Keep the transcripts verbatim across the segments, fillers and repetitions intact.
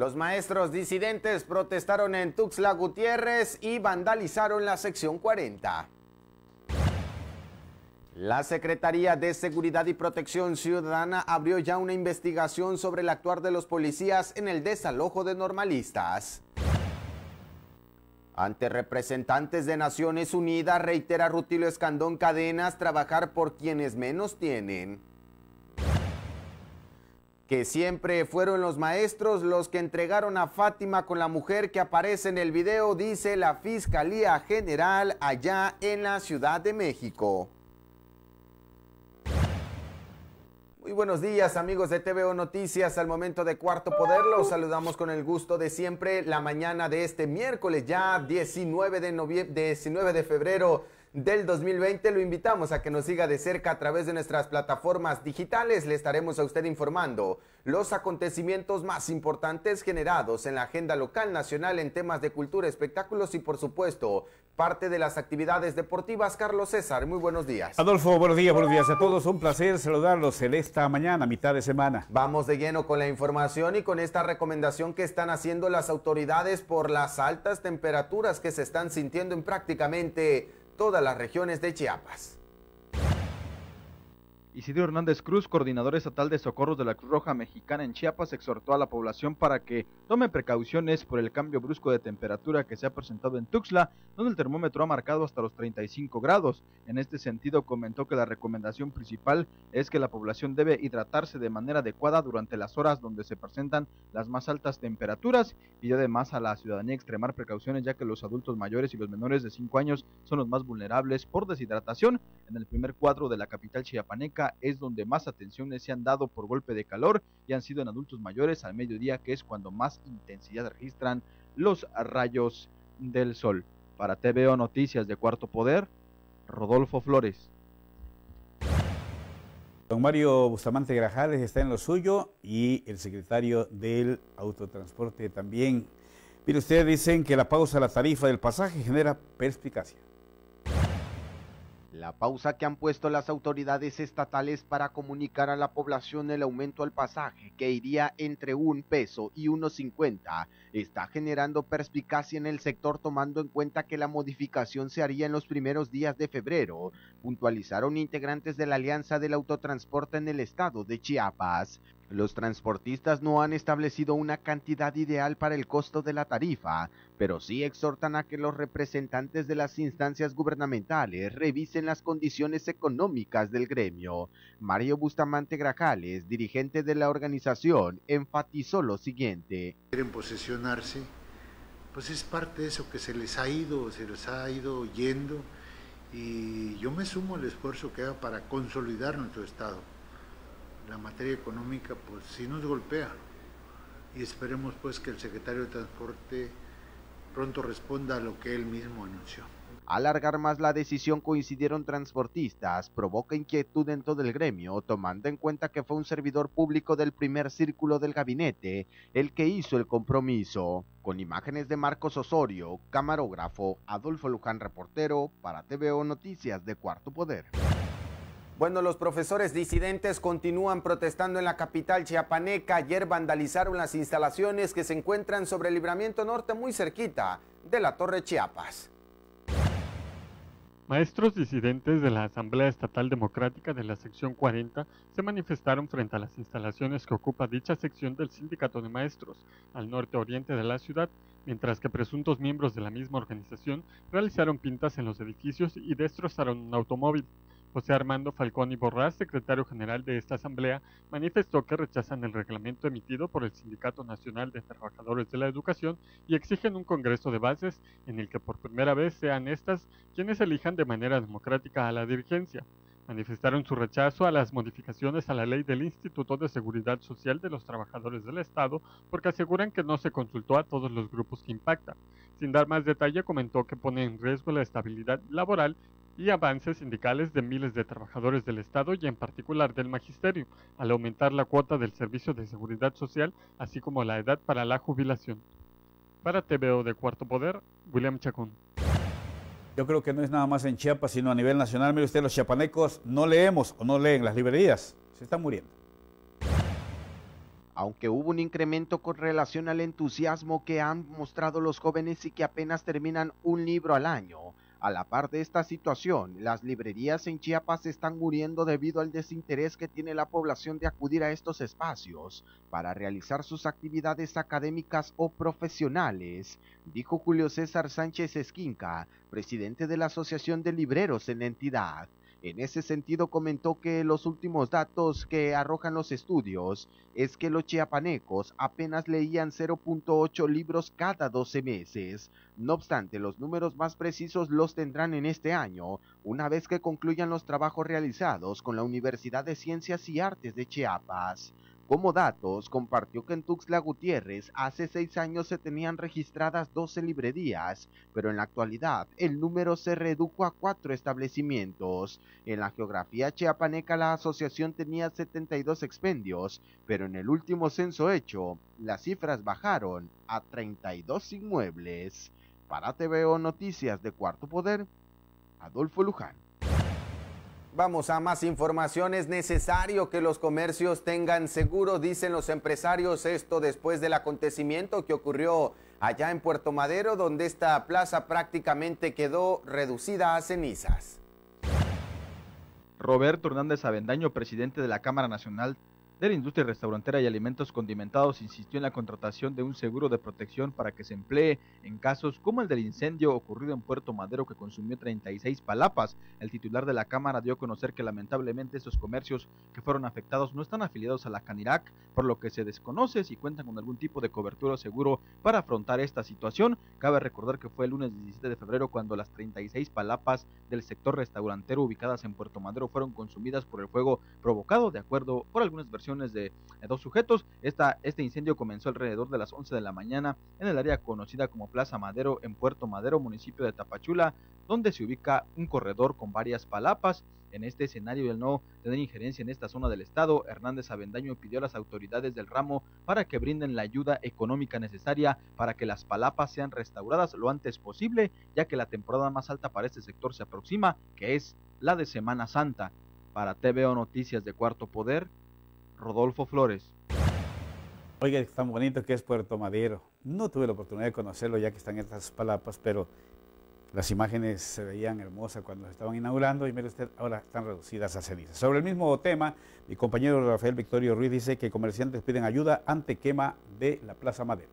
Los maestros disidentes protestaron en Tuxtla Gutiérrez y vandalizaron la sección cuarenta. La Secretaría de Seguridad y Protección Ciudadana abrió ya una investigación sobre el actuar de los policías en el desalojo de normalistas. Ante representantes de Naciones Unidas, reitera Rutilio Escandón Cadenas trabajar por quienes menos tienen. Que siempre fueron los maestros los que entregaron a Fátima con la mujer que aparece en el video, dice la Fiscalía General allá en la Ciudad de México. Muy buenos días, amigos de T V O Noticias. Al momento de Cuarto Poder los saludamos con el gusto de siempre. La mañana de este miércoles, ya diecinueve de noviembre, diecinueve de febrero del dos mil veinte, lo invitamos a que nos siga de cerca a través de nuestras plataformas digitales. Le estaremos a usted informando los acontecimientos más importantes generados en la agenda local, nacional, en temas de cultura, espectáculos y, por supuesto, parte de las actividades deportivas. Carlos César, muy buenos días. Adolfo, buenos días, buenos días a todos. Un placer saludarlos en esta mañana, mitad de semana. Vamos de lleno con la información y con esta recomendación que están haciendo las autoridades por las altas temperaturas que se están sintiendo en prácticamente todas las regiones de Chiapas. Isidro Hernández Cruz, coordinador estatal de socorros de la Cruz Roja Mexicana en Chiapas, exhortó a la población para que tome precauciones por el cambio brusco de temperatura que se ha presentado en Tuxtla, donde el termómetro ha marcado hasta los treinta y cinco grados. En este sentido, comentó que la recomendación principal es que la población debe hidratarse de manera adecuada durante las horas donde se presentan las más altas temperaturas, y además a la ciudadanía extremar precauciones, ya que los adultos mayores y los menores de cinco años son los más vulnerables por deshidratación. En el primer cuadro de la capital chiapaneca es donde más atenciones se han dado por golpe de calor y han sido en adultos mayores al mediodía, que es cuando más intensidad registran los rayos del sol. Para T V O Noticias de Cuarto Poder, Rodolfo Flores. Don Mario Bustamante Grajales está en lo suyo y el secretario del autotransporte también. Mire, ustedes dicen que la pausa a la tarifa del pasaje genera perspicacia. La pausa que han puesto las autoridades estatales para comunicar a la población el aumento al pasaje, que iría entre un peso y uno cincuenta, está generando perspicacia en el sector, tomando en cuenta que la modificación se haría en los primeros días de febrero, puntualizaron integrantes de la Alianza del Autotransporte en el estado de Chiapas. Los transportistas no han establecido una cantidad ideal para el costo de la tarifa, pero sí exhortan a que los representantes de las instancias gubernamentales revisen las condiciones económicas del gremio. Mario Bustamante Grajales, dirigente de la organización, enfatizó lo siguiente. Quieren posesionarse, pues es parte de eso que se les ha ido, se les ha ido yendo, y yo me sumo al esfuerzo que haga para consolidar nuestro estado. La materia económica pues sí nos golpea, y esperemos pues que el secretario de Transporte pronto responda a lo que él mismo anunció. Alargar más la decisión, coincidieron transportistas, provoca inquietud dentro del gremio, tomando en cuenta que fue un servidor público del primer círculo del gabinete el que hizo el compromiso. Con imágenes de Marcos Osorio, camarógrafo Adolfo Luján, reportero para T V O Noticias de Cuarto Poder. Bueno, los profesores disidentes continúan protestando en la capital chiapaneca. Ayer vandalizaron las instalaciones que se encuentran sobre el Libramiento Norte, muy cerquita de la Torre Chiapas. Maestros disidentes de la Asamblea Estatal Democrática de la sección cuarenta se manifestaron frente a las instalaciones que ocupa dicha sección del Sindicato de Maestros, al norte-oriente de la ciudad, mientras que presuntos miembros de la misma organización realizaron pintas en los edificios y destrozaron un automóvil. José Armando Falcón y Borrás, secretario general de esta asamblea, manifestó que rechazan el reglamento emitido por el Sindicato Nacional de Trabajadores de la Educación y exigen un congreso de bases en el que por primera vez sean estas quienes elijan de manera democrática a la dirigencia. Manifestaron su rechazo a las modificaciones a la ley del Instituto de Seguridad Social de los Trabajadores del Estado porque aseguran que no se consultó a todos los grupos que impacta. Sin dar más detalle, comentó que pone en riesgo la estabilidad laboral y avances sindicales de miles de trabajadores del Estado y en particular del Magisterio, al aumentar la cuota del Servicio de Seguridad Social, así como la edad para la jubilación. Para T V O de Cuarto Poder, William Chacón. Yo creo que no es nada más en Chiapas, sino a nivel nacional. Mire usted, los chiapanecos no leemos o no leen las librerías, se están muriendo. aunque hubo un incremento con relación al entusiasmo que han mostrado los jóvenes y que apenas terminan un libro al año. A la par de esta situación, las librerías en Chiapas están muriendo debido al desinterés que tiene la población de acudir a estos espacios para realizar sus actividades académicas o profesionales, dijo Julio César Sánchez Esquinca, presidente de la Asociación de Libreros en la entidad. En ese sentido comentó que los últimos datos que arrojan los estudios es que los chiapanecos apenas leían cero punto ocho libros cada doce meses. No obstante, los números más precisos los tendrán en este año, una vez que concluyan los trabajos realizados con la Universidad de Ciencias y Artes de Chiapas. Como datos, compartió que en Tuxtla Gutiérrez hace seis años se tenían registradas doce librerías, pero en la actualidad el número se redujo a cuatro establecimientos. En la geografía chiapaneca la asociación tenía setenta y dos expendios, pero en el último censo hecho, las cifras bajaron a treinta y dos inmuebles. Para T V O Noticias de Cuarto Poder, Adolfo Luján. Vamos a más información. Es necesario que los comercios tengan seguro, dicen los empresarios, esto después del acontecimiento que ocurrió allá en Puerto Madero, donde esta plaza prácticamente quedó reducida a cenizas. Roberto Hernández Avendaño, presidente de la Cámara Nacional de la Industria Restaurantera y Alimentos Condimentados, insistió en la contratación de un seguro de protección para que se emplee en casos como el del incendio ocurrido en Puerto Madero que consumió treinta y seis palapas. El titular de la Cámara dio a conocer que lamentablemente estos comercios que fueron afectados no están afiliados a la Canirac, por lo que se desconoce si cuentan con algún tipo de cobertura o seguro para afrontar esta situación. Cabe recordar que fue el lunes diecisiete de febrero cuando las treinta y seis palapas del sector restaurantero ubicadas en Puerto Madero fueron consumidas por el fuego provocado, de acuerdo por algunas versiones de dos sujetos. Esta, este incendio comenzó alrededor de las once de la mañana en el área conocida como Plaza Madero en Puerto Madero, municipio de Tapachula, donde se ubica un corredor con varias palapas. En este escenario, el no tener injerencia en esta zona del estado, Hernández Avendaño pidió a las autoridades del ramo para que brinden la ayuda económica necesaria para que las palapas sean restauradas lo antes posible, ya que la temporada más alta para este sector se aproxima, que es la de Semana Santa. Para T V O Noticias de Cuarto Poder, Rodolfo Flores. Oiga, es tan bonito que es Puerto Madero. No tuve la oportunidad de conocerlo ya que están estas palapas, pero las imágenes se veían hermosas cuando se estaban inaugurando y mire usted, ahora están reducidas a cenizas. Sobre el mismo tema, mi compañero Rafael Victorio Ruiz dice que comerciantes piden ayuda ante quema de la Plaza Madero.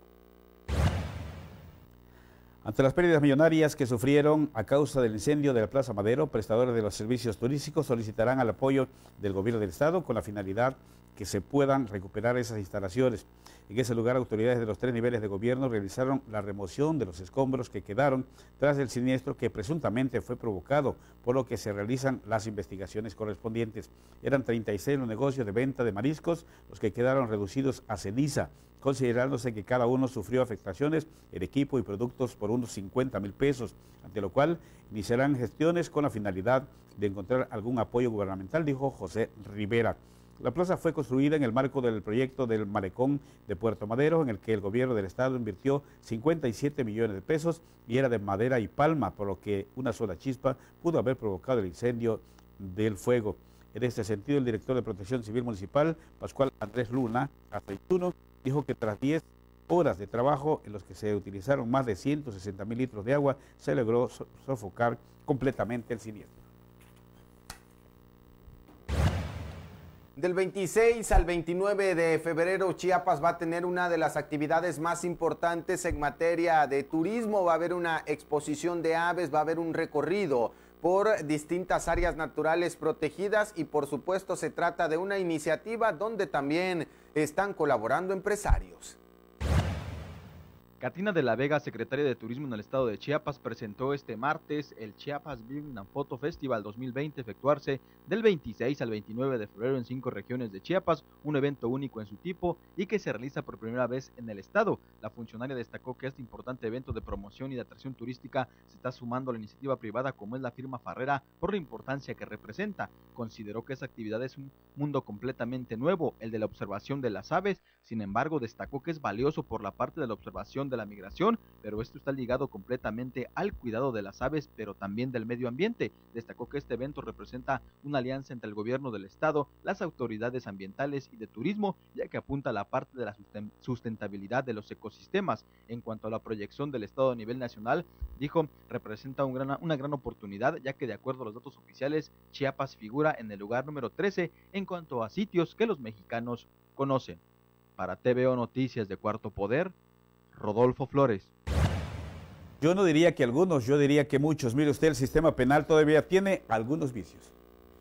Ante las pérdidas millonarias que sufrieron a causa del incendio de la Plaza Madero, prestadores de los servicios turísticos solicitarán el apoyo del gobierno del estado con la finalidad que se puedan recuperar esas instalaciones. En ese lugar, autoridades de los tres niveles de gobierno realizaron la remoción de los escombros que quedaron tras el siniestro que presuntamente fue provocado, por lo que se realizan las investigaciones correspondientes. Eran treinta y seis los negocios de venta de mariscos los que quedaron reducidos a ceniza, considerándose que cada uno sufrió afectaciones en equipo y productos por unos cincuenta mil pesos, ante lo cual iniciarán gestiones con la finalidad de encontrar algún apoyo gubernamental, dijo José Rivera. La plaza fue construida en el marco del proyecto del Malecón de Puerto Madero, en el que el gobierno del estado invirtió cincuenta y siete millones de pesos y era de madera y palma, por lo que una sola chispa pudo haber provocado el incendio del fuego. En este sentido, el director de Protección Civil Municipal, Pascual Andrés Luna Aceituno, dijo que tras diez horas de trabajo en los que se utilizaron más de ciento sesenta mil litros de agua, se logró sofocar completamente el siniestro. Del veintiséis al veintinueve de febrero, Chiapas va a tener una de las actividades más importantes en materia de turismo. Va a haber una exposición de aves, va a haber un recorrido por distintas áreas naturales protegidas y por supuesto se trata de una iniciativa donde también están colaborando empresarios. Katina de la Vega, secretaria de Turismo en el estado de Chiapas, presentó este martes el Chiapas Film and Photo Festival dos mil veinte, efectuarse del veintiséis al veintinueve de febrero en cinco regiones de Chiapas, un evento único en su tipo y que se realiza por primera vez en el estado. La funcionaria destacó que este importante evento de promoción y de atracción turística se está sumando a la iniciativa privada como es la firma Farrera por la importancia que representa. Consideró que esa actividad es un mundo completamente nuevo, el de la observación de las aves. Sin embargo, destacó que es valioso por la parte de la observación de la migración, pero esto está ligado completamente al cuidado de las aves, pero también del medio ambiente. Destacó que este evento representa una alianza entre el gobierno del estado, las autoridades ambientales y de turismo, ya que apunta a la parte de la sustentabilidad de los ecosistemas. En cuanto a la proyección del estado a nivel nacional, dijo, representa un gran, una gran oportunidad, ya que de acuerdo a los datos oficiales, Chiapas figura en el lugar número trece en cuanto a sitios que los mexicanos conocen. Para T V O Noticias de Cuarto Poder, Rodolfo Flores. Yo no diría que algunos, yo diría que muchos. Mire usted, el sistema penal todavía tiene algunos vicios.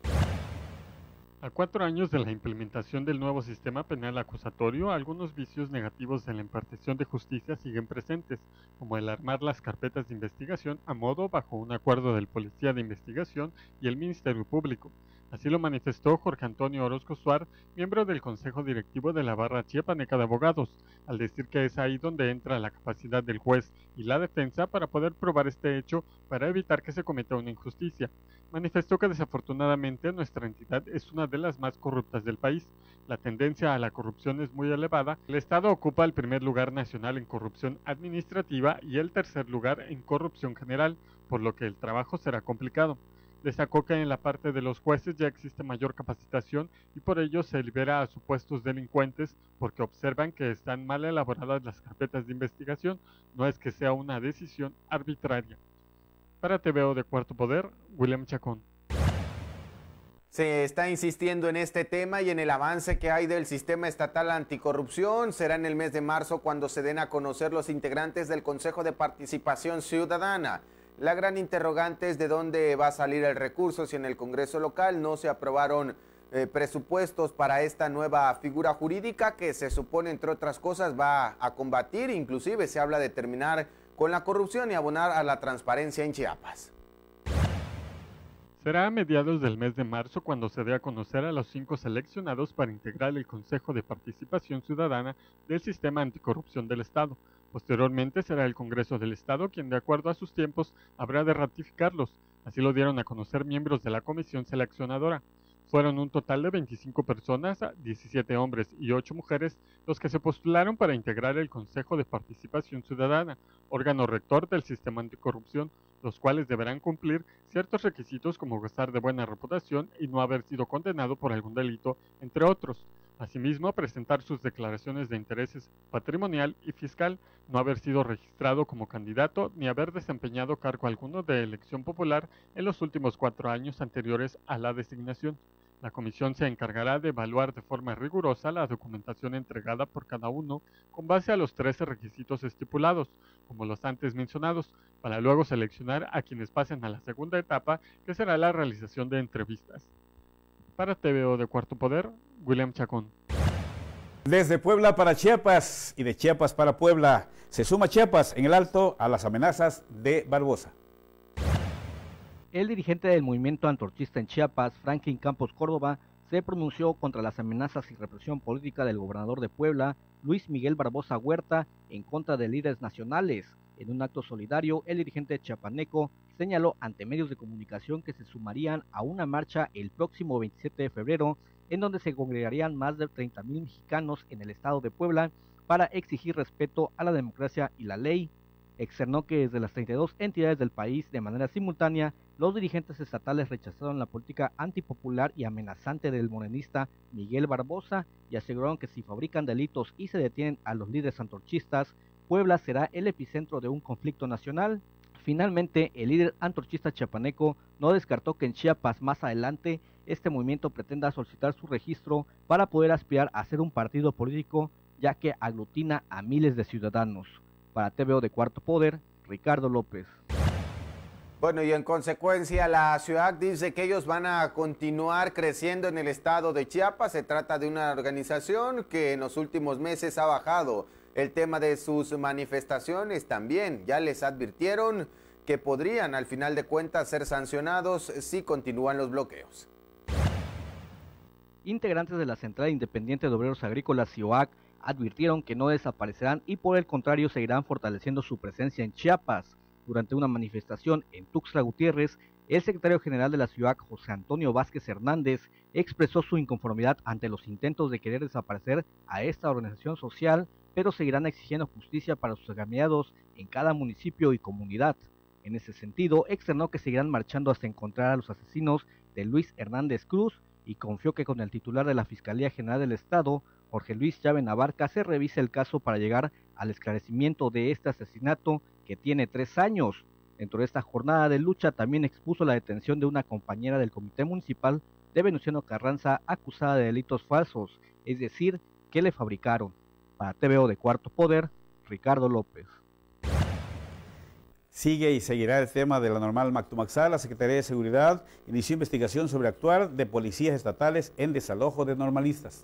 A cuatro años de la implementación del nuevo sistema penal acusatorio, algunos vicios negativos en la impartición de justicia siguen presentes, como el armar las carpetas de investigación a modo bajo un acuerdo del Policía de Investigación y el Ministerio Público. Así lo manifestó Jorge Antonio Orozco Suar, miembro del Consejo Directivo de la Barra Chiapaneca de Abogados, al decir que es ahí donde entra la capacidad del juez y la defensa para poder probar este hecho para evitar que se cometa una injusticia. Manifestó que desafortunadamente nuestra entidad es una de las más corruptas del país. La tendencia a la corrupción es muy elevada. El Estado ocupa el primer lugar nacional en corrupción administrativa y el tercer lugar en corrupción general, por lo que el trabajo será complicado. Destacó que en la parte de los jueces ya existe mayor capacitación y por ello se libera a supuestos delincuentes porque observan que están mal elaboradas las carpetas de investigación, no es que sea una decisión arbitraria. Para T V O de Cuarto Poder, William Chacón. Se está insistiendo en este tema y en el avance que hay del sistema estatal anticorrupción. Será en el mes de marzo cuando se den a conocer los integrantes del Consejo de Participación Ciudadana. La gran interrogante es de dónde va a salir el recurso si en el Congreso local no se aprobaron eh, presupuestos para esta nueva figura jurídica que se supone, entre otras cosas, va a combatir, inclusive se habla de terminar con la corrupción y abonar a la transparencia en Chiapas. Será a mediados del mes de marzo cuando se dé a conocer a los cinco seleccionados para integrar el Consejo de Participación Ciudadana del Sistema Anticorrupción del Estado. Posteriormente será el Congreso del Estado quien, de acuerdo a sus tiempos, habrá de ratificarlos. Así lo dieron a conocer miembros de la comisión seleccionadora. Fueron un total de veinticinco personas, diecisiete hombres y ocho mujeres, los que se postularon para integrar el Consejo de Participación Ciudadana, órgano rector del sistema anticorrupción, los cuales deberán cumplir ciertos requisitos como gozar de buena reputación y no haber sido condenado por algún delito, entre otros. Asimismo, presentar sus declaraciones de intereses patrimonial y fiscal, no haber sido registrado como candidato ni haber desempeñado cargo alguno de elección popular en los últimos cuatro años anteriores a la designación. La comisión se encargará de evaluar de forma rigurosa la documentación entregada por cada uno con base a los trece requisitos estipulados, como los antes mencionados, para luego seleccionar a quienes pasen a la segunda etapa, que será la realización de entrevistas. Para T V O de Cuarto Poder, William Chacón. Desde Puebla para Chiapas y de Chiapas para Puebla, se suma Chiapas en el alto a las amenazas de Barbosa. El dirigente del movimiento antorchista en Chiapas, Franklin Campos Córdoba, se pronunció contra las amenazas y represión política del gobernador de Puebla, Luis Miguel Barbosa Huerta, en contra de líderes nacionales. En un acto solidario, el dirigente chiapaneco señaló ante medios de comunicación que se sumarían a una marcha el próximo veintisiete de febrero, en donde se congregarían más de treinta mil mexicanos en el estado de Puebla para exigir respeto a la democracia y la ley. Externó que desde las treinta y dos entidades del país, de manera simultánea, los dirigentes estatales rechazaron la política antipopular y amenazante del morenista Miguel Barbosa y aseguraron que si fabrican delitos y se detienen a los líderes antorchistas, Puebla será el epicentro de un conflicto nacional. Finalmente, el líder antorchista chiapaneco no descartó que en Chiapas más adelante este movimiento pretenda solicitar su registro para poder aspirar a ser un partido político, ya que aglutina a miles de ciudadanos. Para T V O de Cuarto Poder, Ricardo López. Bueno, y en consecuencia la ciudad dice que ellos van a continuar creciendo en el estado de Chiapas. Se trata de una organización que en los últimos meses ha bajado el tema de sus manifestaciones. También ya les advirtieron que podrían al final de cuentas ser sancionados si continúan los bloqueos. Integrantes de la Central Independiente de Obreros Agrícolas, C I O A C, advirtieron que no desaparecerán y por el contrario seguirán fortaleciendo su presencia en Chiapas. Durante una manifestación en Tuxtla Gutiérrez, el secretario general de la C I O A C, José Antonio Vázquez Hernández, expresó su inconformidad ante los intentos de querer desaparecer a esta organización social, pero seguirán exigiendo justicia para sus agremiados en cada municipio y comunidad. En ese sentido, externó que seguirán marchando hasta encontrar a los asesinos de Luis Hernández Cruz y confió que con el titular de la Fiscalía General del Estado, Jorge Luis Llave Abarca, se revise el caso para llegar al esclarecimiento de este asesinato que tiene tres años. Dentro de esta jornada de lucha también expuso la detención de una compañera del Comité Municipal de Venustiano Carranza acusada de delitos falsos, es decir, que le fabricaron. Para T V O de Cuarto Poder, Ricardo López. Sigue y seguirá el tema de la normal Mactumaxá. La Secretaría de Seguridad inició investigación sobre actuar de policías estatales en desalojo de normalistas.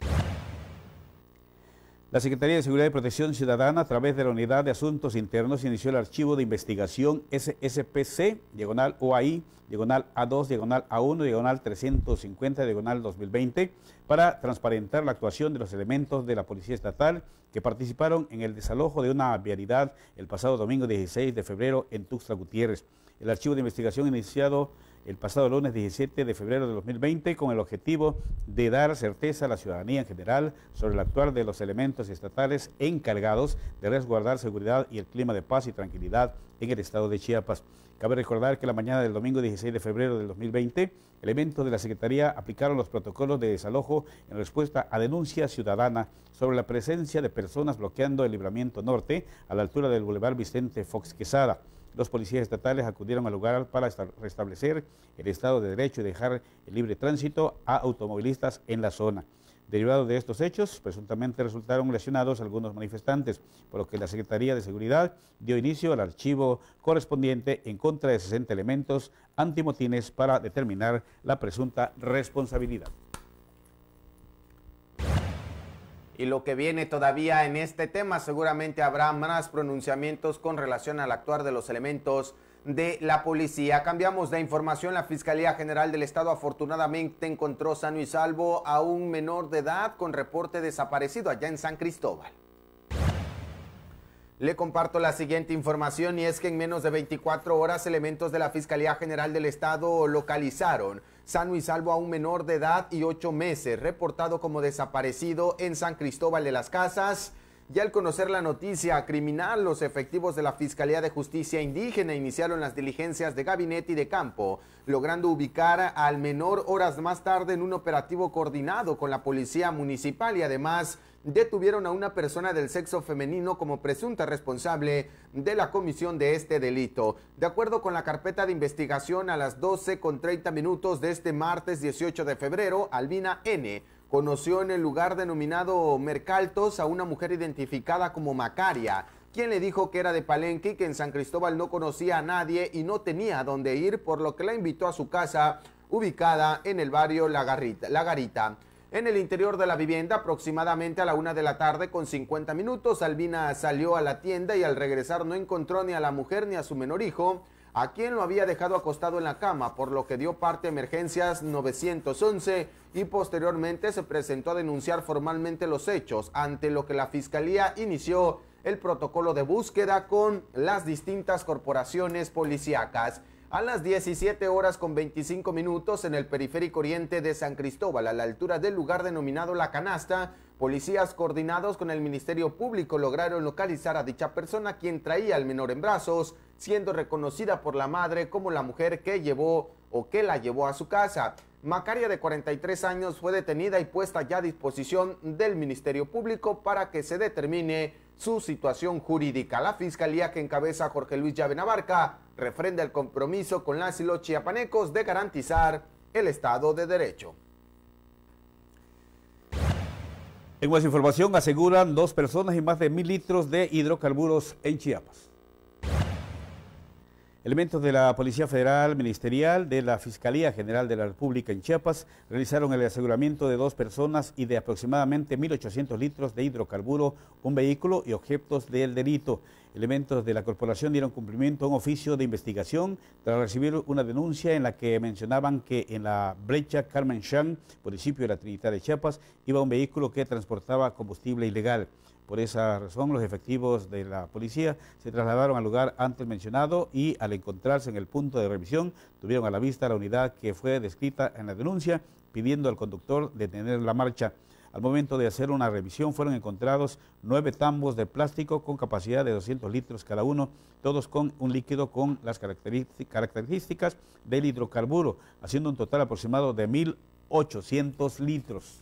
La Secretaría de Seguridad y Protección Ciudadana, a través de la Unidad de Asuntos Internos, inició el archivo de investigación S S P C, diagonal O A I, diagonal A dos, diagonal A uno, diagonal trescientos cincuenta, diagonal dos mil veinte, para transparentar la actuación de los elementos de la Policía Estatal que participaron en el desalojo de una vialidad el pasado domingo dieciséis de febrero en Tuxtla Gutiérrez. El archivo de investigación iniciado el pasado lunes diecisiete de febrero de dos mil veinte con el objetivo de dar certeza a la ciudadanía en general sobre el actuar de los elementos estatales encargados de resguardar seguridad y el clima de paz y tranquilidad en el estado de Chiapas. Cabe recordar que la mañana del domingo dieciséis de febrero del dos mil veinte, elementos de la Secretaría aplicaron los protocolos de desalojo en respuesta a denuncia ciudadana sobre la presencia de personas bloqueando el libramiento norte a la altura del Boulevard Vicente Fox Quesada. Los policías estatales acudieron al lugar para restablecer el Estado de Derecho y dejar el libre tránsito a automovilistas en la zona. Derivado de estos hechos, presuntamente resultaron lesionados algunos manifestantes, por lo que la Secretaría de Seguridad dio inicio al archivo correspondiente en contra de sesenta elementos antimotines para determinar la presunta responsabilidad. Y lo que viene todavía en este tema, seguramente habrá más pronunciamientos con relación al actuar de los elementos de la policía. Cambiamos de información. La Fiscalía General del Estado afortunadamente encontró sano y salvo a un menor de edad con reporte desaparecido allá en San Cristóbal. Le comparto la siguiente información y es que en menos de veinticuatro horas elementos de la Fiscalía General del Estado localizaron sano y salvo a un menor de edad y ocho meses reportado como desaparecido en San Cristóbal de las Casas. Y al conocer la noticia criminal, los efectivos de la Fiscalía de Justicia Indígena iniciaron las diligencias de gabinete y de campo, logrando ubicar al menor horas más tarde en un operativo coordinado con la Policía Municipal y además detuvieron a una persona del sexo femenino como presunta responsable de la comisión de este delito. De acuerdo con la carpeta de investigación, a las doce con treinta minutos de este martes dieciocho de febrero, Albina N. conoció en el lugar denominado Mercaltos a una mujer identificada como Macaria, quien le dijo que era de Palenque y que en San Cristóbal no conocía a nadie y no tenía a dónde ir, por lo que la invitó a su casa ubicada en el barrio La Garita. La Garita. En el interior de la vivienda, aproximadamente a la una de la tarde con cincuenta minutos, Albina salió a la tienda y al regresar no encontró ni a la mujer ni a su menor hijo, a quien lo había dejado acostado en la cama, por lo que dio parte a emergencias nueve once y posteriormente se presentó a denunciar formalmente los hechos, ante lo que la Fiscalía inició el protocolo de búsqueda con las distintas corporaciones policíacas. A las diecisiete horas con veinticinco minutos en el periférico oriente de San Cristóbal, a la altura del lugar denominado La Canasta, policías coordinados con el Ministerio Público lograron localizar a dicha persona, quien traía al menor en brazos, siendo reconocida por la madre como la mujer que llevó o que la llevó a su casa. Macaria, de cuarenta y tres años, fue detenida y puesta ya a disposición del Ministerio Público para que se determine su situación jurídica. La Fiscalía, que encabeza Jorge Luis Llave Abarca, refrenda el compromiso con las y los chiapanecos de garantizar el Estado de Derecho. En más información, aseguran dos personas y más de mil litros de hidrocarburos en Chiapas. Elementos de la Policía Federal Ministerial de la Fiscalía General de la República en Chiapas realizaron el aseguramiento de dos personas y de aproximadamente mil ochocientos litros de hidrocarburo, un vehículo y objetos del delito. Elementos de la corporación dieron cumplimiento a un oficio de investigación tras recibir una denuncia en la que mencionaban que en la brecha Carmen Chan, municipio de la Trinidad de Chiapas, iba un vehículo que transportaba combustible ilegal. Por esa razón, los efectivos de la policía se trasladaron al lugar antes mencionado y al encontrarse en el punto de revisión, tuvieron a la vista la unidad que fue descrita en la denuncia, pidiendo al conductor detener la marcha. Al momento de hacer una revisión fueron encontrados nueve tambos de plástico con capacidad de doscientos litros cada uno, todos con un líquido con las características del hidrocarburo, haciendo un total aproximado de mil ochocientos litros.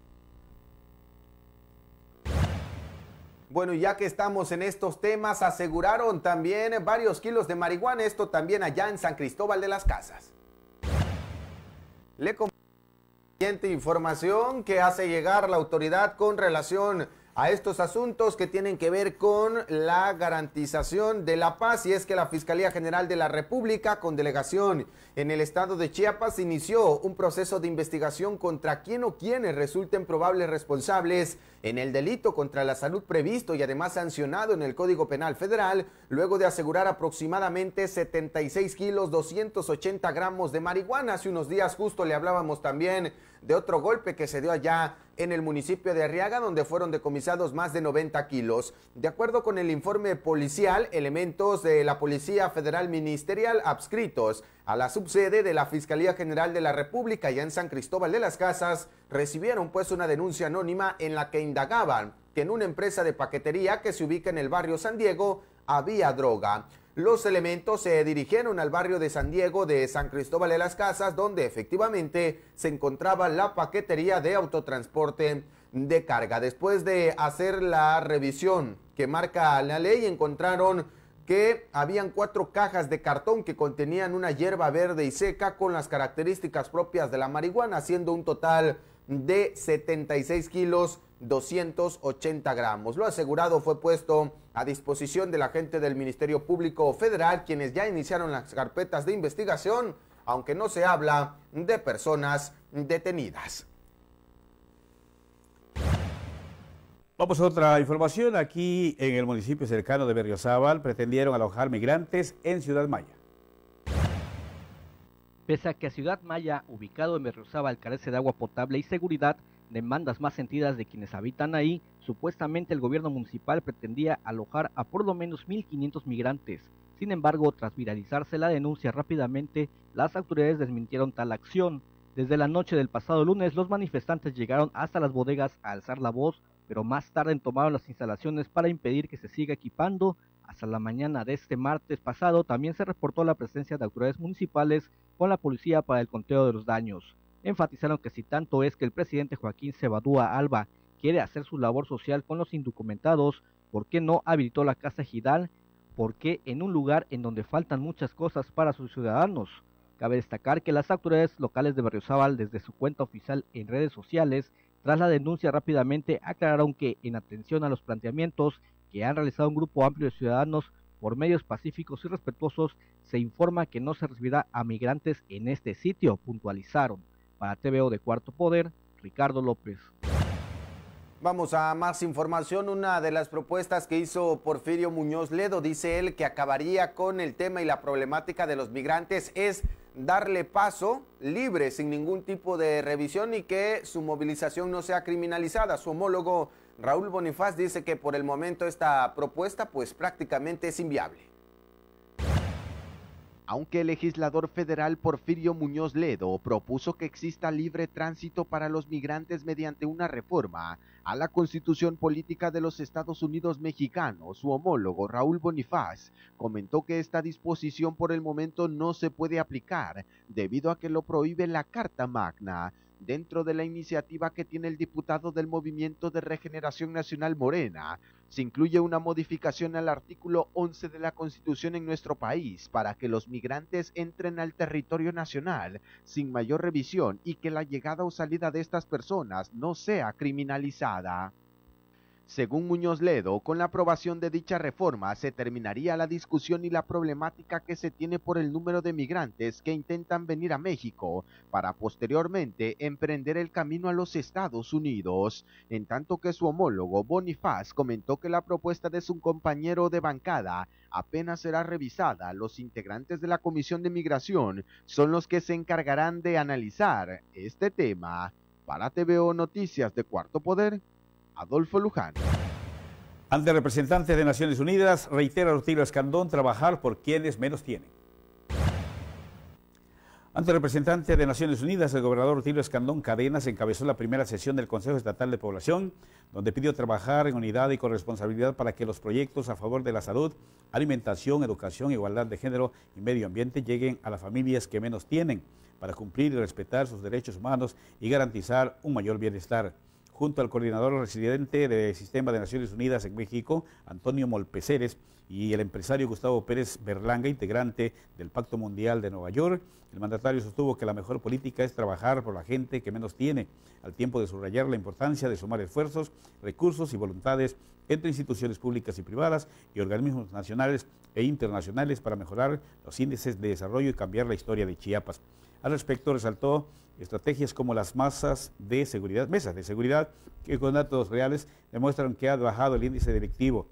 Bueno, ya que estamos en estos temas, aseguraron también varios kilos de marihuana, esto también allá en San Cristóbal de las Casas. Le comparto la siguiente información que hace llegar la autoridad con relación a estos asuntos que tienen que ver con la garantización de la paz, y es que la Fiscalía General de la República, con delegación en el estado de Chiapas, inició un proceso de investigación contra quien o quienes resulten probables responsables en el delito contra la salud previsto y además sancionado en el Código Penal Federal, luego de asegurar aproximadamente setenta y seis kilos, doscientos ochenta gramos de marihuana. Hace unos días justo le hablábamos también de otro golpe que se dio allá en el municipio de Arriaga, donde fueron decomisados más de noventa kilos. De acuerdo con el informe policial, elementos de la Policía Federal Ministerial adscritos a la subsede de la Fiscalía General de la República allá en San Cristóbal de las Casas recibieron pues una denuncia anónima en la que indagaban que en una empresa de paquetería que se ubica en el barrio San Diego había droga. Los elementos se dirigieron al barrio de San Diego de San Cristóbal de las Casas, donde efectivamente se encontraba la paquetería de autotransporte de carga. Después de hacer la revisión que marca la ley, encontraron que habían cuatro cajas de cartón que contenían una hierba verde y seca con las características propias de la marihuana, haciendo un total de setenta y seis kilos, doscientos ochenta gramos. Lo asegurado fue puesto a disposición del agente del Ministerio Público Federal, quienes ya iniciaron las carpetas de investigación, aunque no se habla de personas detenidas. Vamos a otra información. Aquí en el municipio cercano de Berriozábal pretendieron alojar migrantes en Ciudad Maya. Pese a que Ciudad Maya, ubicado en Berriozábal, carece de agua potable y seguridad, demandas más sentidas de quienes habitan ahí, supuestamente el gobierno municipal pretendía alojar a por lo menos mil quinientos migrantes. Sin embargo, tras viralizarse la denuncia rápidamente, las autoridades desmintieron tal acción. Desde la noche del pasado lunes, los manifestantes llegaron hasta las bodegas a alzar la voz, pero más tarde tomaron las instalaciones para impedir que se siga equipando. Hasta la mañana de este martes pasado también se reportó la presencia de autoridades municipales con la policía para el conteo de los daños. Enfatizaron que si tanto es que el presidente Joaquín Cebadúa Alba quiere hacer su labor social con los indocumentados, ¿por qué no habilitó la Casa Ejidal? ¿Por qué en un lugar en donde faltan muchas cosas para sus ciudadanos? Cabe destacar que las autoridades locales de Berriozábal, desde su cuenta oficial en redes sociales, tras la denuncia rápidamente aclararon que, en atención a los planteamientos que han realizado un grupo amplio de ciudadanos por medios pacíficos y respetuosos, se informa que no se recibirá a migrantes en este sitio, puntualizaron. Para T V O de Cuarto Poder, Ricardo López. Vamos a más información. Una de las propuestas que hizo Porfirio Muñoz Ledo, dice él, que acabaría con el tema y la problemática de los migrantes es darle paso libre, sin ningún tipo de revisión, y que su movilización no sea criminalizada. Su homólogo Raúl Bonifaz dice que por el momento esta propuesta pues prácticamente es inviable. Aunque el legislador federal Porfirio Muñoz Ledo propuso que exista libre tránsito para los migrantes mediante una reforma a la Constitución Política de los Estados Unidos Mexicanos, su homólogo Raúl Bonifaz comentó que esta disposición por el momento no se puede aplicar debido a que lo prohíbe la Carta Magna. Dentro de la iniciativa que tiene el diputado del Movimiento de Regeneración Nacional Morena, se incluye una modificación al artículo once de la Constitución en nuestro país para que los migrantes entren al territorio nacional sin mayor revisión y que la llegada o salida de estas personas no sea criminalizada. Según Muñoz Ledo, con la aprobación de dicha reforma se terminaría la discusión y la problemática que se tiene por el número de migrantes que intentan venir a México para posteriormente emprender el camino a los Estados Unidos. En tanto que su homólogo Bonifaz comentó que la propuesta de su compañero de bancada apenas será revisada. Los integrantes de la Comisión de Migración son los que se encargarán de analizar este tema. Para T V O Noticias de Cuarto Poder, Adolfo Luján. Ante representantes de Naciones Unidas, reitera Rutilio Escandón trabajar por quienes menos tienen. Ante el representante de Naciones Unidas, el gobernador Rutilio Escandón Cadenas encabezó la primera sesión del Consejo Estatal de Población, donde pidió trabajar en unidad y con responsabilidad para que los proyectos a favor de la salud, alimentación, educación, igualdad de género y medio ambiente lleguen a las familias que menos tienen, para cumplir y respetar sus derechos humanos y garantizar un mayor bienestar. Junto al coordinador residente del Sistema de Naciones Unidas en México, Antonio Molpeceres, y el empresario Gustavo Pérez Berlanga, integrante del Pacto Mundial de Nueva York, el mandatario sostuvo que la mejor política es trabajar por la gente que menos tiene, al tiempo de subrayar la importancia de sumar esfuerzos, recursos y voluntades entre instituciones públicas y privadas y organismos nacionales e internacionales para mejorar los índices de desarrollo y cambiar la historia de Chiapas. Al respecto, resaltó estrategias como las masas de seguridad, mesas de seguridad, que con datos reales demuestran que ha bajado el índice delictivo.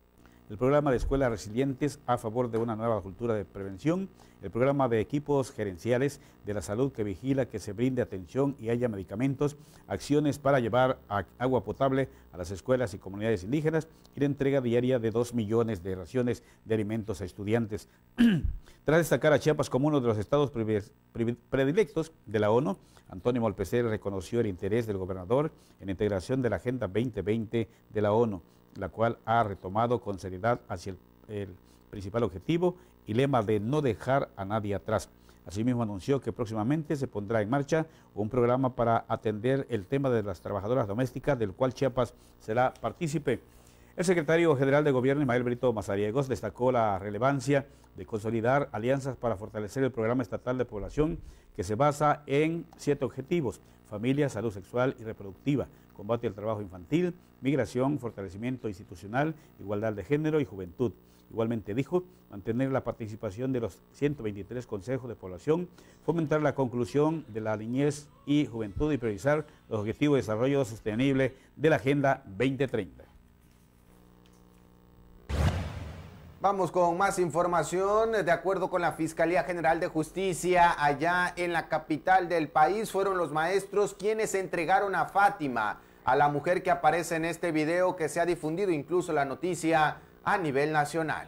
El programa de escuelas resilientes a favor de una nueva cultura de prevención, el programa de equipos gerenciales de la salud que vigila que se brinde atención y haya medicamentos, acciones para llevar agua potable a las escuelas y comunidades indígenas y la entrega diaria de dos millones de raciones de alimentos a estudiantes. Tras destacar a Chiapas como uno de los estados predilectos de la ONU, Antonio Molpeceres reconoció el interés del gobernador en la integración de la Agenda veinte veinte de la ONU, la cual ha retomado con seriedad hacia el, el principal objetivo y lema de no dejar a nadie atrás. Asimismo anunció que próximamente se pondrá en marcha un programa para atender el tema de las trabajadoras domésticas, del cual Chiapas será partícipe. El secretario general de Gobierno, Ismael Brito Mazariegos, destacó la relevancia de consolidar alianzas para fortalecer el programa estatal de población que se basa en siete objetivos: familia, salud sexual y reproductiva, combate al trabajo infantil, migración, fortalecimiento institucional, igualdad de género y juventud. Igualmente dijo, mantener la participación de los ciento veintitrés consejos de población, fomentar la conclusión de la niñez y juventud y priorizar los objetivos de desarrollo sostenible de la Agenda veinte treinta. Vamos con más información. De acuerdo con la Fiscalía General de Justicia, allá en la capital del país, fueron los maestros quienes entregaron a Fátima, a la mujer que aparece en este video que se ha difundido incluso la noticia a nivel nacional.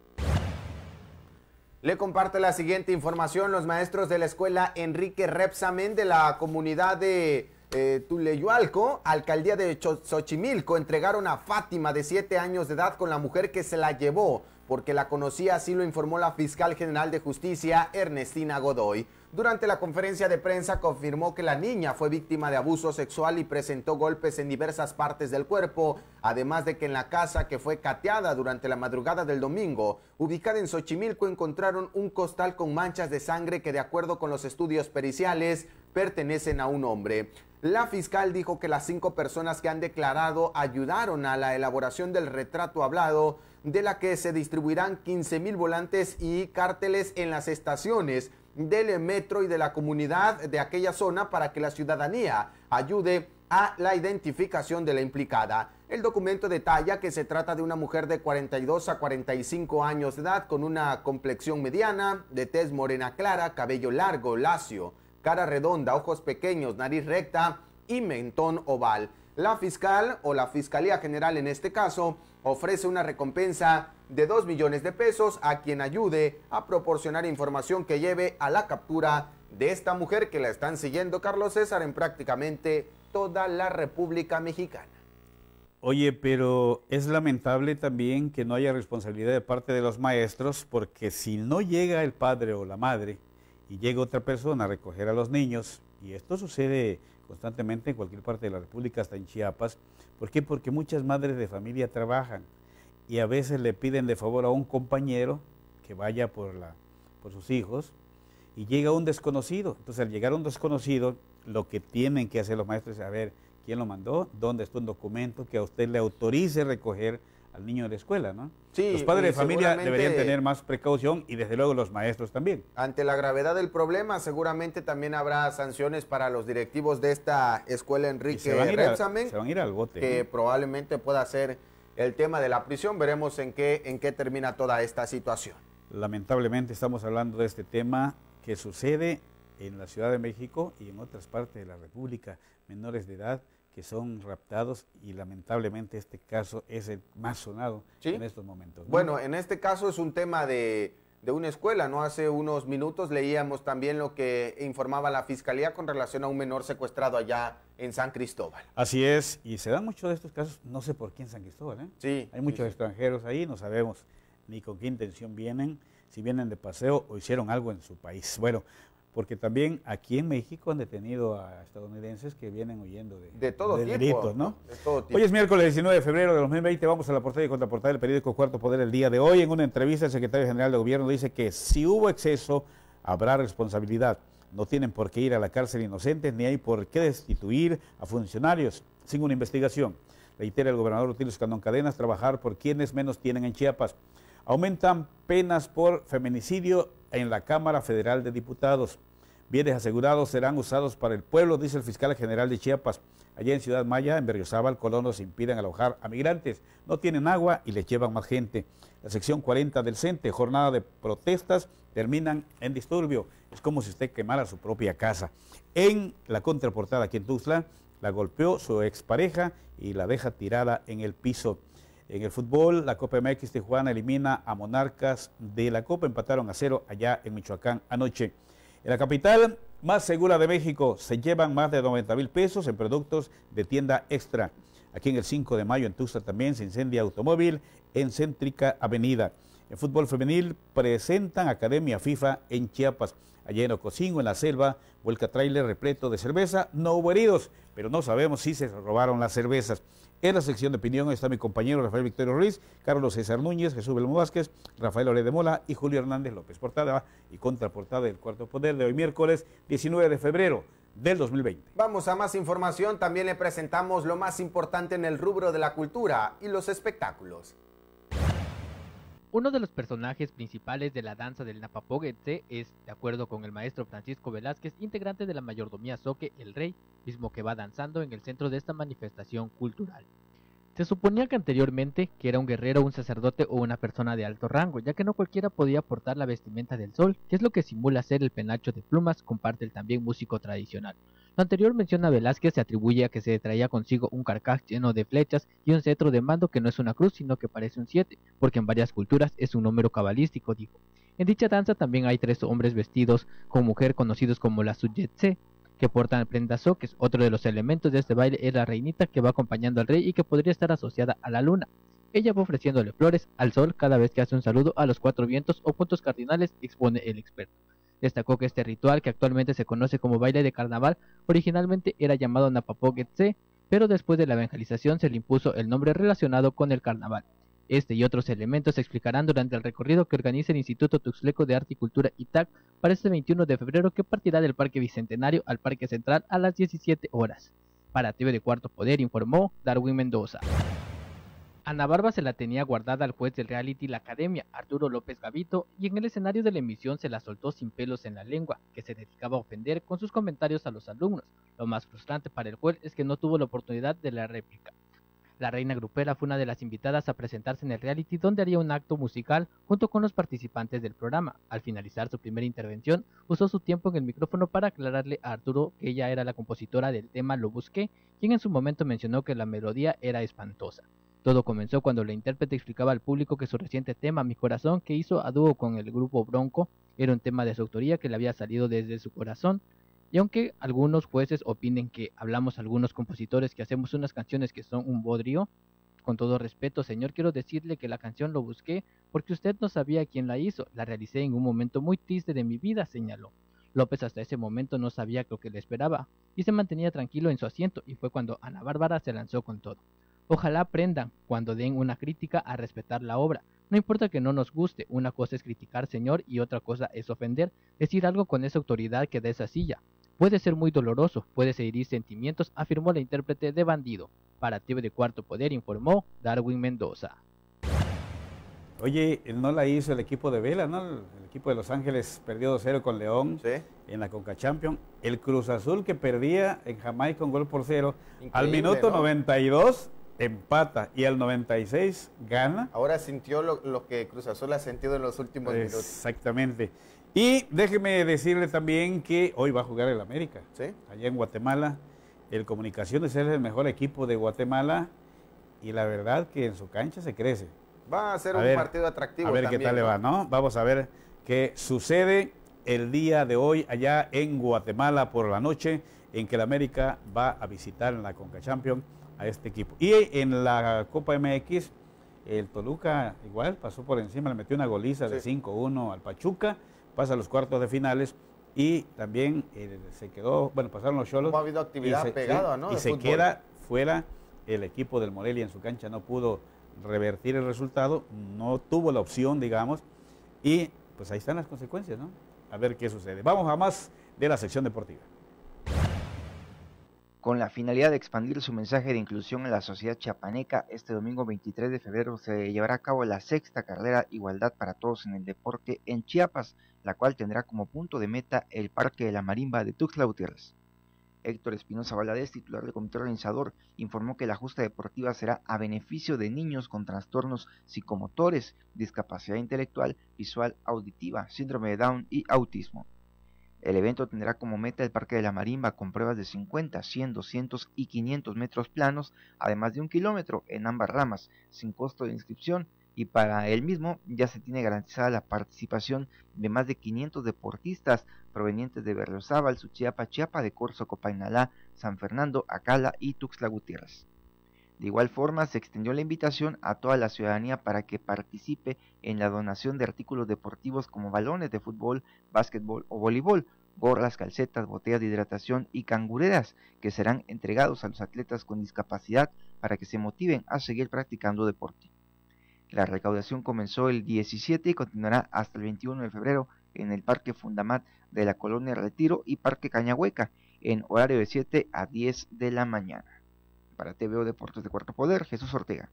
Le comparto la siguiente información. Los maestros de la escuela Enrique Repsamen de la comunidad de eh, Tuleyualco, alcaldía de Xochimilco, entregaron a Fátima, de siete años de edad, con la mujer que se la llevó porque la conocía, así lo informó la fiscal general de justicia, Ernestina Godoy. Durante la conferencia de prensa confirmó que la niña fue víctima de abuso sexual y presentó golpes en diversas partes del cuerpo, además de que en la casa que fue cateada durante la madrugada del domingo, ubicada en Xochimilco, encontraron un costal con manchas de sangre que, de acuerdo con los estudios periciales, pertenecen a un hombre. La fiscal dijo que las cinco personas que han declarado ayudaron a la elaboración del retrato hablado, de la que se distribuirán quince mil volantes y cárteles en las estaciones del metro y de la comunidad de aquella zona para que la ciudadanía ayude a la identificación de la implicada. El documento detalla que se trata de una mujer de cuarenta y dos a cuarenta y cinco años de edad, con una complexión mediana, de tez morena clara, cabello largo, lacio, cara redonda, ojos pequeños, nariz recta y mentón oval. La fiscal, o la Fiscalía General en este caso, ofrece una recompensa de dos millones de pesos a quien ayude a proporcionar información que lleve a la captura de esta mujer, que la están siguiendo, Carlos César, en prácticamente toda la República Mexicana. Oye, pero es lamentable también que no haya responsabilidad de parte de los maestros, porque si no llega el padre o la madre y llega otra persona a recoger a los niños, y esto sucede constantemente en cualquier parte de la República, hasta en Chiapas. ¿Por qué? Porque muchas madres de familia trabajan y a veces le piden de favor a un compañero que vaya por, la, por sus hijos, y llega un desconocido. Entonces, al llegar un desconocido, lo que tienen que hacer los maestros es saber quién lo mandó, dónde está un documento que a usted le autorice recoger al niño de la escuela, ¿no? Sí, los padres de familia deberían tener más precaución, y desde luego los maestros también. Ante la gravedad del problema, seguramente también habrá sanciones para los directivos de esta escuela Enrique Repsamen, se van a ir al bote, que ¿eh? probablemente pueda ser el tema de la prisión. Veremos en qué, en qué termina toda esta situación. Lamentablemente estamos hablando de este tema que sucede en la Ciudad de México y en otras partes de la República, menores de edad que son raptados, y lamentablemente este caso es el más sonado, ¿sí?, en estos momentos, ¿no? Bueno, en este caso es un tema de, de una escuela, ¿no? Hace unos minutos leíamos también lo que informaba la Fiscalía con relación a un menor secuestrado allá en San Cristóbal. Así es, y se dan muchos de estos casos, no sé por qué en San Cristóbal, ¿eh? Sí. Hay muchos sí, sí. extranjeros ahí, no sabemos ni con qué intención vienen, si vienen de paseo o hicieron algo en su país. Bueno, porque también aquí en México han detenido a estadounidenses que vienen huyendo de, de todo de tipo, delitos, ¿no? De todo tipo. Hoy es miércoles diecinueve de febrero de dos mil veinte, vamos a la portada y contraportada del periódico Cuarto Poder el día de hoy. En una entrevista, el secretario general de Gobierno dice que si hubo exceso, habrá responsabilidad. No tienen por qué ir a la cárcel inocentes, ni hay por qué destituir a funcionarios sin una investigación. Reitera el gobernador Rutilio Escandón Cadenas, trabajar por quienes menos tienen en Chiapas. Aumentan penas por feminicidio en la Cámara Federal de Diputados. Bienes asegurados serán usados para el pueblo, dice el fiscal general de Chiapas. Allá en Ciudad Maya, en Berriozábal, colonos impiden alojar a migrantes. No tienen agua y les llevan más gente. La sección cuarenta del CENTE, jornada de protestas, terminan en disturbio. Es como si usted quemara su propia casa. En la contraportada aquí en Tuxtla, la golpeó su expareja y la deja tirada en el piso. En el fútbol, la Copa M X Tijuana elimina a Monarcas de la Copa, empataron a cero allá en Michoacán anoche. En la capital más segura de México se llevan más de noventa mil pesos en productos de tienda extra. Aquí en el cinco de mayo en Tuxtla también se incendia automóvil en Céntrica Avenida. En fútbol femenil presentan Academia FIFA en Chiapas. Allá en Ocosingo, en la selva, vuelca tráiler repleto de cerveza. No hubo heridos, pero no sabemos si se robaron las cervezas. En la sección de opinión está mi compañero Rafael Victorio Ruiz, Carlos César Núñez, Jesús Belmo Vázquez, Rafael Oré de Mola y Julio Hernández López. Portada y contraportada del Cuarto Poder de hoy miércoles diecinueve de febrero del dos mil veinte. Vamos a más información, también le presentamos lo más importante en el rubro de la cultura y los espectáculos. Uno de los personajes principales de la danza del Napapoguetse es, de acuerdo con el maestro Francisco Velázquez, integrante de la mayordomía Zoque El Rey, mismo que va danzando en el centro de esta manifestación cultural. Se suponía que anteriormente que era un guerrero, un sacerdote o una persona de alto rango, ya que no cualquiera podía portar la vestimenta del sol, que es lo que simula ser el penacho de plumas, comparte el también músico tradicional. Lo anterior menciona Velázquez se atribuye a que se traía consigo un carcaj lleno de flechas y un cetro de mando que no es una cruz sino que parece un siete, porque en varias culturas es un número cabalístico, dijo. En dicha danza también hay tres hombres vestidos con mujer conocidos como la Suyetse, que portan prendas zoques. Otro de los elementos de este baile es la reinita que va acompañando al rey y que podría estar asociada a la luna. Ella va ofreciéndole flores al sol cada vez que hace un saludo a los cuatro vientos o puntos cardinales, expone el experto. Destacó que este ritual, que actualmente se conoce como baile de carnaval, originalmente era llamado Napapoguetse, pero después de la evangelización se le impuso el nombre relacionado con el carnaval. Este y otros elementos se explicarán durante el recorrido que organiza el Instituto Tuxtleco de Arte y Cultura I T A C para este veintiuno de febrero, que partirá del Parque Bicentenario al Parque Central a las diecisiete horas. Para T V de Cuarto Poder informó Darwin Mendoza. Ana Barba se la tenía guardada al juez del reality La Academia, Arturo López Gavito, y en el escenario de la emisión se la soltó sin pelos en la lengua, que se dedicaba a ofender con sus comentarios a los alumnos. Lo más frustrante para el juez es que no tuvo la oportunidad de la réplica. La reina grupera fue una de las invitadas a presentarse en el reality, donde haría un acto musical junto con los participantes del programa. Al finalizar su primera intervención, usó su tiempo en el micrófono para aclararle a Arturo que ella era la compositora del tema Lo Busqué, quien en su momento mencionó que la melodía era espantosa. Todo comenzó cuando la intérprete explicaba al público que su reciente tema, Mi Corazón, que hizo a dúo con el grupo Bronco, era un tema de su autoría que le había salido desde su corazón. Y aunque algunos jueces opinen que hablamos algunos compositores que hacemos unas canciones que son un bodrio, con todo respeto, señor, quiero decirle que la canción Lo Busqué porque usted no sabía quién la hizo. La realicé en un momento muy triste de mi vida, señaló. López hasta ese momento no sabía lo que le esperaba y se mantenía tranquilo en su asiento, y fue cuando Ana Bárbara se lanzó con todo. Ojalá aprendan, cuando den una crítica, a respetar la obra. No importa que no nos guste, una cosa es criticar, señor, y otra cosa es ofender, decir algo con esa autoridad que da esa silla. Puede ser muy doloroso, puede herir sentimientos, afirmó la intérprete de Bandido. Para T V de Cuarto Poder informó Darwin Mendoza. Oye, no la hizo el equipo de Vela, ¿no? El equipo de Los Ángeles perdió dos cero con León, ¿sí?, en la Conca Champions. El Cruz Azul, que perdía en Jamaica con gol por cero, increíble, al minuto ¿no? noventa y dos empata y al noventa y seis gana. Ahora sintió lo, lo que Cruz Azul ha sentido en los últimos Exactamente. minutos. Exactamente. Y déjeme decirle también que hoy va a jugar el América, ¿sí?, allá en Guatemala. El Comunicaciones es el mejor equipo de Guatemala y la verdad que en su cancha se crece. Va a ser a un ver, partido atractivo. A ver también, qué tal ¿no? le va, ¿no? Vamos a ver que sucede el día de hoy allá en Guatemala por la noche, en que el América va a visitar en la Conca Champions a este equipo. Y en la Copa M X, el Toluca igual pasó por encima, le metió una goliza de cinco uno al Pachuca, pasa a los cuartos de finales y también eh, se quedó, bueno, pasaron los Xolos. Ha habido actividad se, pegada, ¿no? Y se fútbol. Queda fuera el equipo del Morelia en su cancha, no pudo revertir el resultado, no tuvo la opción, digamos, y pues ahí están las consecuencias, ¿no? A ver qué sucede. Vamos a más de la sección deportiva. Con la finalidad de expandir su mensaje de inclusión en la sociedad chiapaneca, este domingo veintitrés de febrero se llevará a cabo la sexta carrera Igualdad para Todos en el Deporte en Chiapas, la cual tendrá como punto de meta el Parque de la Marimba de Tuxtla Gutiérrez. Héctor Espinosa Valadez, titular del comité organizador, informó que la justa deportiva será a beneficio de niños con trastornos psicomotores, discapacidad intelectual, visual, auditiva, síndrome de Down y autismo. El evento tendrá como meta el Parque de la Marimba con pruebas de cincuenta, cien, doscientos y quinientos metros planos, además de un kilómetro en ambas ramas, sin costo de inscripción, y para el mismo ya se tiene garantizada la participación de más de quinientos deportistas provenientes de Berriozábal, Suchiapa, Chiapa de Corzo, Copainalá, San Fernando, Acala y Tuxtla Gutiérrez. De igual forma, se extendió la invitación a toda la ciudadanía para que participe en la donación de artículos deportivos como balones de fútbol, básquetbol o voleibol, gorras, calcetas, botellas de hidratación y cangureras, que serán entregados a los atletas con discapacidad para que se motiven a seguir practicando deporte. La recaudación comenzó el diecisiete y continuará hasta el veintiuno de febrero en el Parque Fundamat de la Colonia Retiro y Parque Cañahueca, en horario de siete a diez de la mañana. Para T V O Deportes de Cuarto Poder, Jesús Ortega.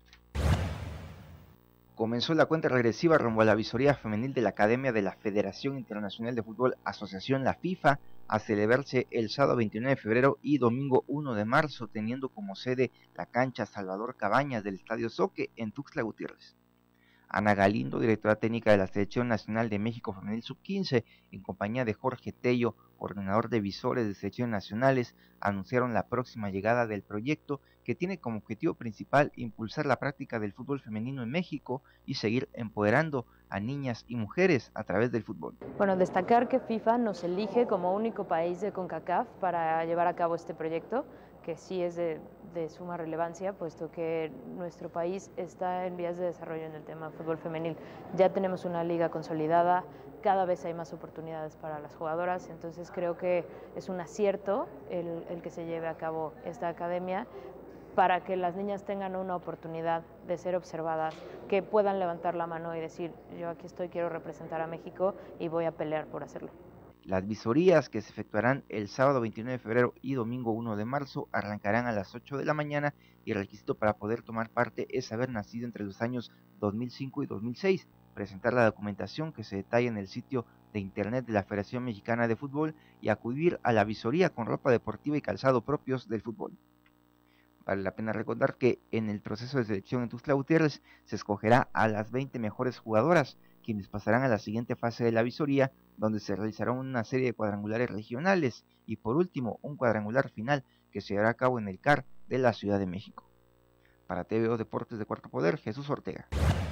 Comenzó la cuenta regresiva rumbo a la visoría femenil de la Academia de la Federación Internacional de Fútbol Asociación La FIFA, a celebrarse el sábado veintinueve de febrero y domingo uno de marzo, teniendo como sede la cancha Salvador Cabañas del Estadio Soque en Tuxtla Gutiérrez. Ana Galindo, directora técnica de la Selección Nacional de México Femenil sub quince, en compañía de Jorge Tello, coordinador de visores de selecciones nacionales, anunciaron la próxima llegada del proyecto, que tiene como objetivo principal impulsar la práctica del fútbol femenino en México y seguir empoderando a niñas y mujeres a través del fútbol. Bueno, destacar que FIFA nos elige como único país de CONCACAF para llevar a cabo este proyecto, que sí es de, de suma relevancia, puesto que nuestro país está en vías de desarrollo en el tema fútbol femenil. Ya tenemos una liga consolidada, cada vez hay más oportunidades para las jugadoras, entonces creo que es un acierto el, el que se lleve a cabo esta academia para que las niñas tengan una oportunidad de ser observadas, que puedan levantar la mano y decir, yo aquí estoy, quiero representar a México y voy a pelear por hacerlo. Las visorías, que se efectuarán el sábado veintinueve de febrero y domingo uno de marzo, arrancarán a las ocho de la mañana y el requisito para poder tomar parte es haber nacido entre los años dos mil cinco y dos mil seis, presentar la documentación que se detalla en el sitio de internet de la Federación Mexicana de Fútbol y acudir a la visoría con ropa deportiva y calzado propios del fútbol. Vale la pena recordar que en el proceso de selección en Tuxtla Gutiérrez se escogerá a las veinte mejores jugadoras, quienes pasarán a la siguiente fase de la visoría, donde se realizará una serie de cuadrangulares regionales y por último un cuadrangular final que se llevará a cabo en el C A R de la Ciudad de México. Para T V O Deportes de Cuarto Poder, Jesús Ortega.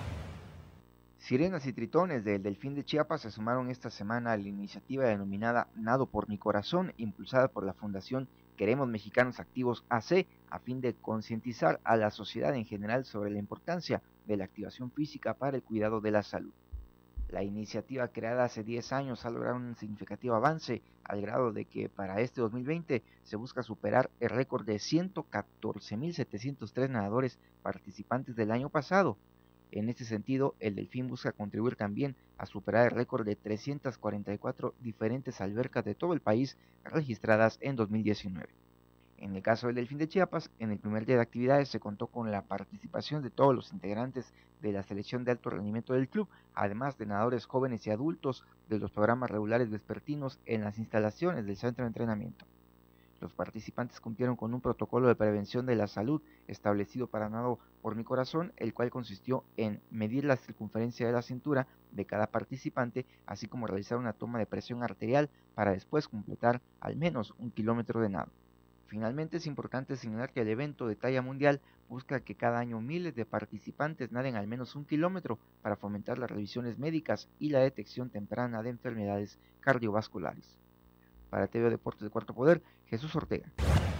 Sirenas y tritones del Delfín de Chiapas se sumaron esta semana a la iniciativa denominada Nado por mi Corazón, impulsada por la Fundación Queremos Mexicanos Activos A C, a fin de concientizar a la sociedad en general sobre la importancia de la activación física para el cuidado de la salud. La iniciativa, creada hace diez años, ha logrado un significativo avance, al grado de que para este dos mil veinte se busca superar el récord de ciento catorce mil setecientos tres nadadores participantes del año pasado. En este sentido, el Delfín busca contribuir también a superar el récord de trescientas cuarenta y cuatro diferentes albercas de todo el país registradas en dos mil diecinueve. En el caso del Delfín de Chiapas, en el primer día de actividades se contó con la participación de todos los integrantes de la selección de alto rendimiento del club, además de nadadores jóvenes y adultos de los programas regulares vespertinos en las instalaciones del centro de entrenamiento. Los participantes cumplieron con un protocolo de prevención de la salud establecido para Nado por mi Corazón, el cual consistió en medir la circunferencia de la cintura de cada participante, así como realizar una toma de presión arterial para después completar al menos un kilómetro de nado. Finalmente, es importante señalar que el evento de talla mundial busca que cada año miles de participantes naden al menos un kilómetro para fomentar las revisiones médicas y la detección temprana de enfermedades cardiovasculares. Para T V O Deportes de Cuarto Poder, Jesús Ortega.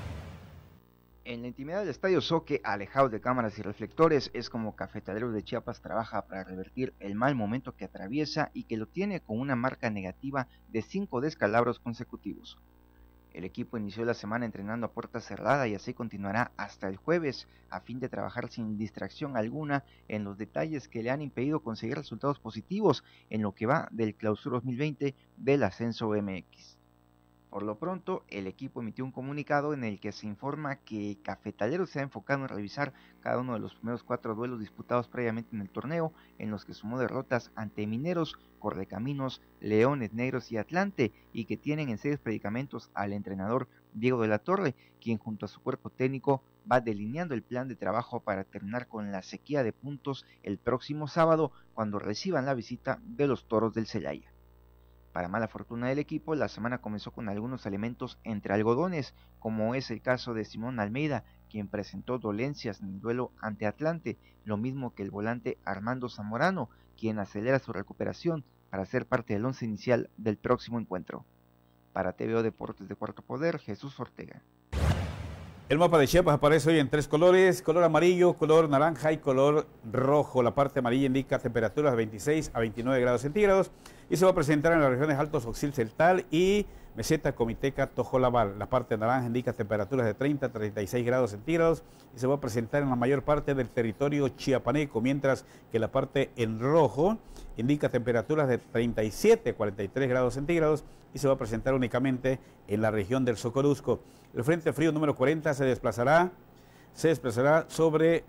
En la intimidad del Estadio Zoque, alejado de cámaras y reflectores, es como Cafetaleros de Chiapas trabaja para revertir el mal momento que atraviesa y que lo tiene con una marca negativa de cinco descalabros consecutivos. El equipo inició la semana entrenando a puerta cerrada y así continuará hasta el jueves, a fin de trabajar sin distracción alguna en los detalles que le han impedido conseguir resultados positivos en lo que va del Clausura dos mil veinte del Ascenso M X. Por lo pronto, el equipo emitió un comunicado en el que se informa que Cafetaleros se ha enfocado en revisar cada uno de los primeros cuatro duelos disputados previamente en el torneo, en los que sumó derrotas ante Mineros, Correcaminos, Leones Negros y Atlante, y que tienen en serios predicamentos al entrenador Diego de la Torre, quien junto a su cuerpo técnico va delineando el plan de trabajo para terminar con la sequía de puntos el próximo sábado, cuando reciban la visita de los Toros del Celaya. Para mala fortuna del equipo, la semana comenzó con algunos elementos entre algodones, como es el caso de Simón Almeida, quien presentó dolencias en el duelo ante Atlante, lo mismo que el volante Armando Zamorano, quien acelera su recuperación para ser parte del once inicial del próximo encuentro. Para T V O Deportes de Cuarto Poder, Jesús Ortega. El mapa de Chiapas aparece hoy en tres colores, color amarillo, color naranja y color rojo. La parte amarilla indica temperaturas de veintiséis a veintinueve grados centígrados y se va a presentar en las regiones Altos Oxil Celtal y Meseta Comiteca Tojolabal. La parte naranja indica temperaturas de treinta a treinta y seis grados centígrados y se va a presentar en la mayor parte del territorio chiapaneco, mientras que la parte en rojo indica temperaturas de treinta y siete a cuarenta y tres grados centígrados y se va a presentar únicamente en la región del Socorusco. El Frente Frío número cuarenta se desplazará, se desplazará sobre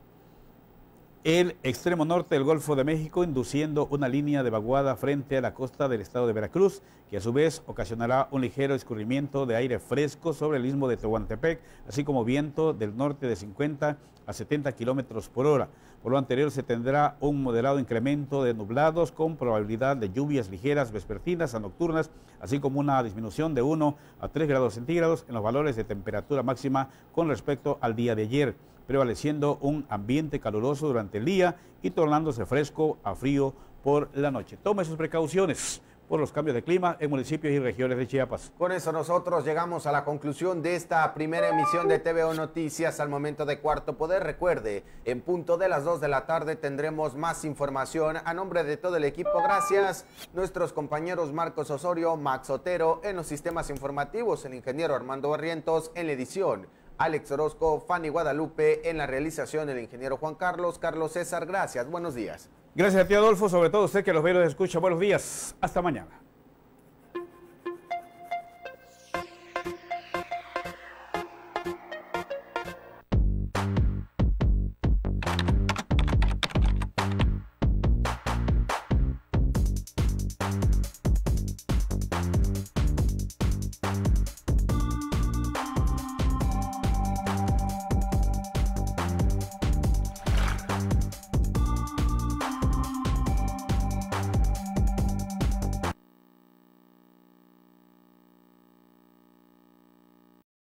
el extremo norte del Golfo de México, induciendo una línea de vaguada frente a la costa del estado de Veracruz, que a su vez ocasionará un ligero escurrimiento de aire fresco sobre el istmo de Tehuantepec, así como viento del norte de cincuenta a setenta kilómetros por hora. Por lo anterior, se tendrá un moderado incremento de nublados con probabilidad de lluvias ligeras vespertinas a nocturnas, así como una disminución de uno a tres grados centígrados en los valores de temperatura máxima con respecto al día de ayer, prevaleciendo un ambiente caluroso durante el día y tornándose fresco a frío por la noche. Tome sus precauciones por los cambios de clima en municipios y regiones de Chiapas. Con eso nosotros llegamos a la conclusión de esta primera emisión de T V O Noticias al momento de Cuarto Poder. Recuerde, en punto de las dos de la tarde tendremos más información. A nombre de todo el equipo, gracias. Nuestros compañeros Marcos Osorio, Max Otero en los sistemas informativos, el ingeniero Armando Barrientos en la edición, Alex Orozco, Fanny Guadalupe en la realización, el ingeniero Juan Carlos, Carlos César, gracias, buenos días. Gracias a ti, Adolfo, sobre todo usted que los ve y los escucha. Buenos días, hasta mañana.